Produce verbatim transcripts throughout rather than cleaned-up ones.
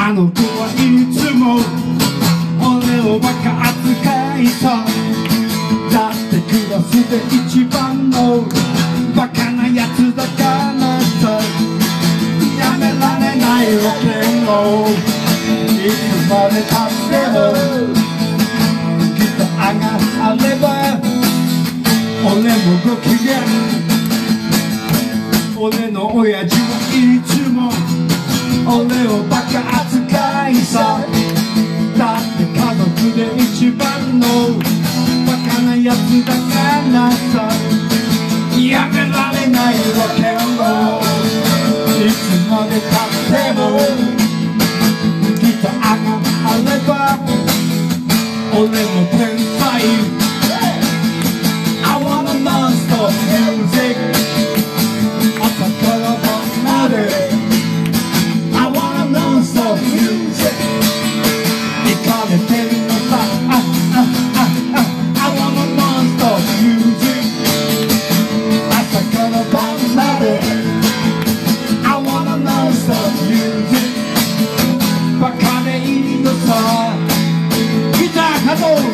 あの子はいつも俺をバカ扱いさ。だってクラスで一番のバカなやつだからさ。やめられないわけよ。いつまでたってもきっと上がれば俺もご機嫌。俺の親父はいつも俺をバカ扱いさ。だって家族で一番のバカなやつだからさ。やめられないわけよ。いつまでたってもきっと上がれば俺も天才。I wanna non-stop music 朝から晩まで I wanna non-stop music いかれてるのさ。ああああ I wanna non-stop music 朝から晩まで I wanna non-stop music バカでいいのさ。ギター稼働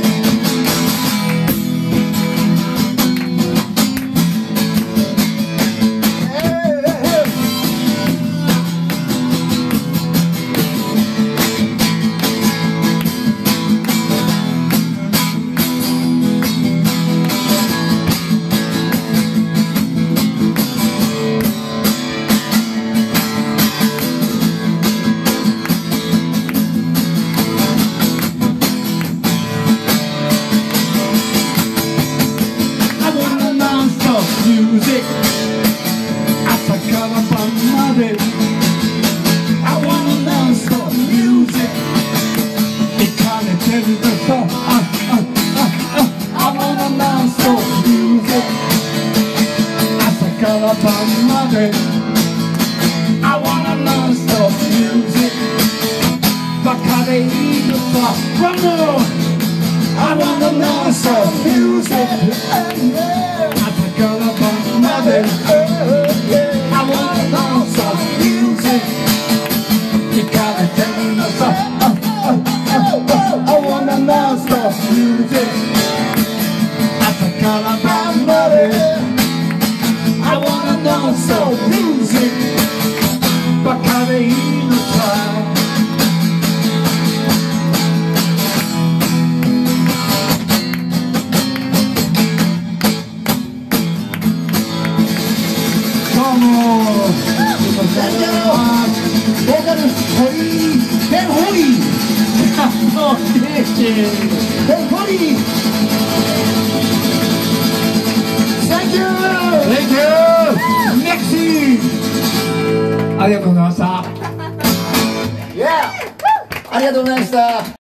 music 朝から晩まで I wanna non-stop music いかれてるのさ。ああああ I wanna non-stop music 朝から晩まで I wanna non-stop music バカでいいのさ。One more I wanna non-stop music朝から晩まで I wanna non-stop music いかれてるのさ。I wanna non-stop music 朝から晩まで I wanna non-stop music バカでいいのさ。どうもボーカルホリーベンホリーベンホリー Thank you Thank you Merci ありがとうございました。 Yeah ありがとうございました。